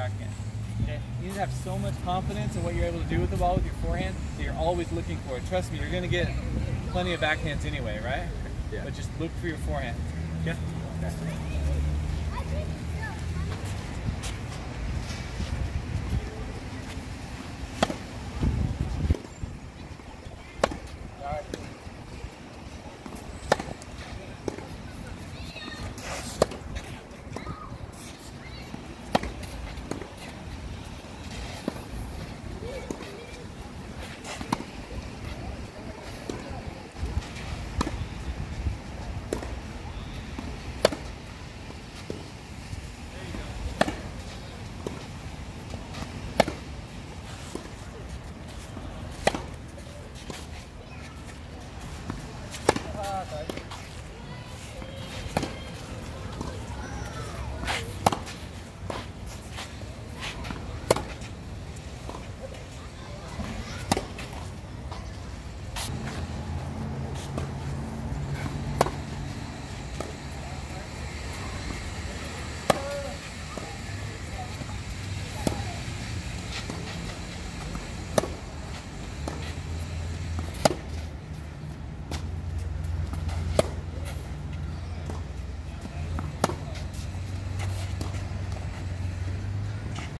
backhand. Okay? You need to have so much confidence in what you're able to do with the ball with your forehand that you're always looking for it. Trust me, you're going to get plenty of backhands anyway, right? Yeah. But just look for your forehand. Yeah. Okay.